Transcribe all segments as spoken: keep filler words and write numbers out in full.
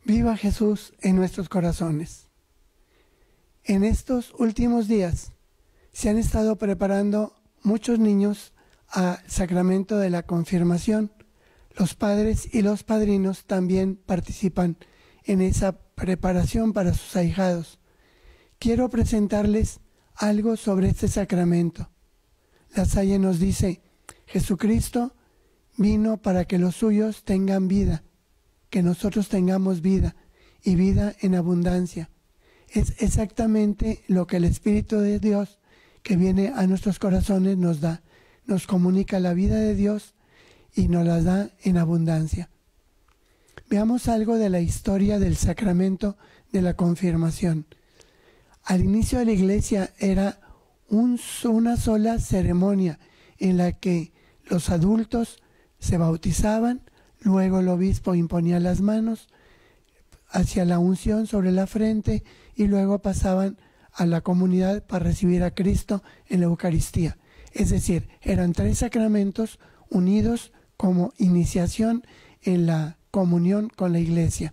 Viva Jesús en nuestros corazones. En estos últimos días se han estado preparando muchos niños al sacramento de la confirmación. Los padres y los padrinos también participan en esa preparación para sus ahijados. Quiero presentarles algo sobre este sacramento. La Salle nos dice: Jesucristo vino para que los suyos tengan vida, que nosotros tengamos vida y vida en abundancia. Es exactamente lo que el Espíritu de Dios que viene a nuestros corazones nos da. Nos comunica la vida de Dios y nos la da en abundancia. Veamos algo de la historia del sacramento de la confirmación. Al inicio de la Iglesia era un, una sola ceremonia en la que los adultos se bautizaban, luego el obispo imponía las manos hacia la unción sobre la frente y luego pasaban a la comunidad para recibir a Cristo en la Eucaristía. Es decir, eran tres sacramentos unidos como iniciación en la comunión con la Iglesia.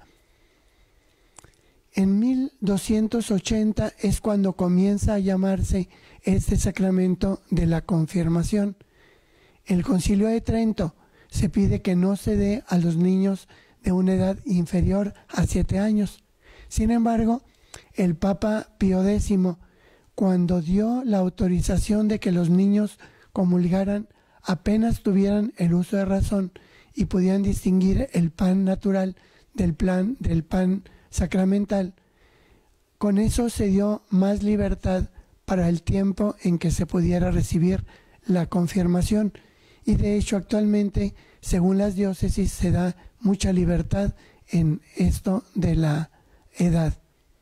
En mil doscientos ochenta es cuando comienza a llamarse este sacramento de la confirmación. En el Concilio de Trento se pide que no se dé a los niños de una edad inferior a siete años. Sin embargo, el Papa Pío X, cuando dio la autorización de que los niños comulgaran, apenas tuvieran el uso de razón y pudieran distinguir el pan natural del, plan, del pan sacramental, con eso se dio más libertad para el tiempo en que se pudiera recibir la confirmación. Y de hecho actualmente, según las diócesis, se da mucha libertad en esto de la edad.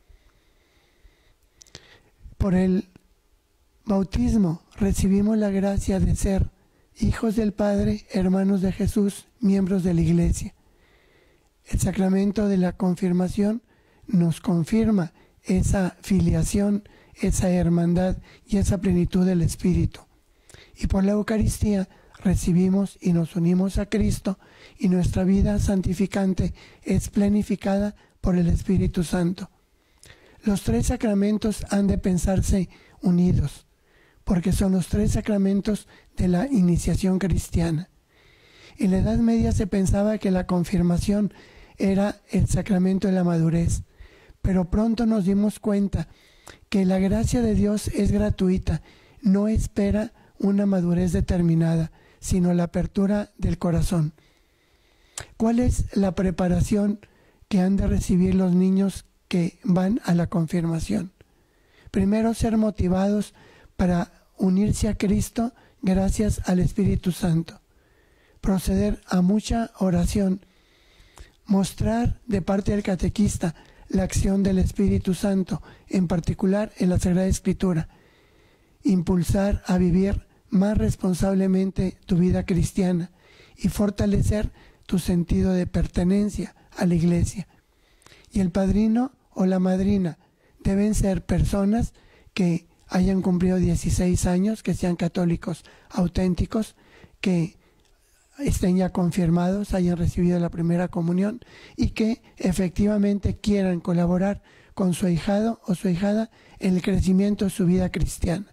Por el bautismo recibimos la gracia de ser hijos del Padre, hermanos de Jesús, miembros de la Iglesia. El sacramento de la confirmación nos confirma esa filiación, esa hermandad y esa plenitud del Espíritu. Y por la Eucaristía recibimos y nos unimos a Cristo, y nuestra vida santificante es planificada por el Espíritu Santo. Los tres sacramentos han de pensarse unidos, porque son los tres sacramentos de la iniciación cristiana. En la Edad Media se pensaba que la confirmación era el sacramento de la madurez, pero pronto nos dimos cuenta que la gracia de Dios es gratuita, no espera una madurez determinada, sino la apertura del corazón. ¿Cuál es la preparación que han de recibir los niños que van a la confirmación? Primero, ser motivados para unirse a Cristo gracias al Espíritu Santo. Proceder a mucha oración. Mostrar de parte del catequista la acción del Espíritu Santo, en particular en la Sagrada Escritura. Impulsar a vivir más responsablemente tu vida cristiana y fortalecer tu sentido de pertenencia a la Iglesia. Y el padrino o la madrina deben ser personas que hayan cumplido dieciséis años, que sean católicos auténticos, que estén ya confirmados, hayan recibido la primera comunión y que efectivamente quieran colaborar con su ahijado o su ahijada en el crecimiento de su vida cristiana.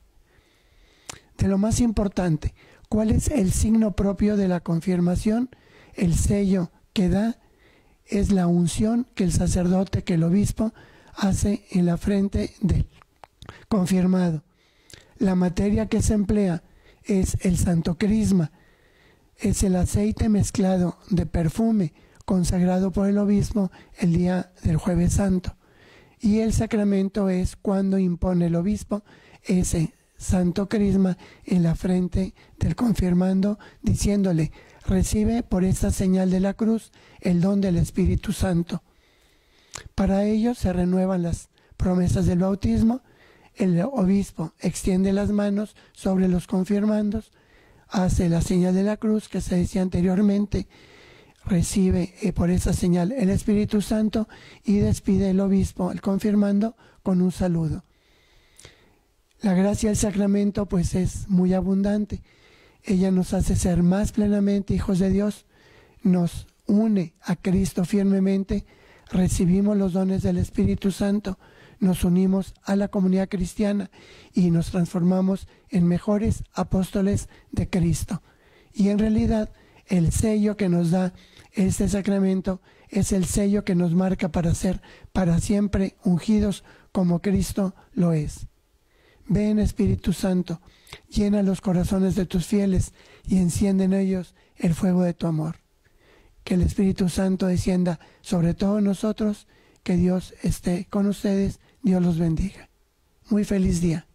De lo más importante, ¿cuál es el signo propio de la confirmación? El sello que da es la unción que el sacerdote, que el obispo, hace en la frente del confirmado. La materia que se emplea es el santo crisma, es el aceite mezclado de perfume consagrado por el obispo el día del Jueves Santo. Y el sacramento es cuando impone el obispo ese santo crisma en la frente del confirmando, diciéndole: recibe por esta señal de la cruz el don del Espíritu Santo. Para ello se renuevan las promesas del bautismo. El obispo extiende las manos sobre los confirmandos, hace la señal de la cruz que se decía anteriormente, recibe eh, por esa señal el Espíritu Santo y despide el obispo, el confirmando, con un saludo. La gracia del sacramento pues es muy abundante. Ella nos hace ser más plenamente hijos de Dios, nos une a Cristo firmemente, recibimos los dones del Espíritu Santo, nos unimos a la comunidad cristiana y nos transformamos en mejores apóstoles de Cristo. Y en realidad, el sello que nos da este sacramento es el sello que nos marca para ser para siempre ungidos como Cristo lo es. Ven, Espíritu Santo, llena los corazones de tus fieles y enciende en ellos el fuego de tu amor. Que el Espíritu Santo descienda sobre todos nosotros, que Dios esté con ustedes, Dios los bendiga. Muy feliz día.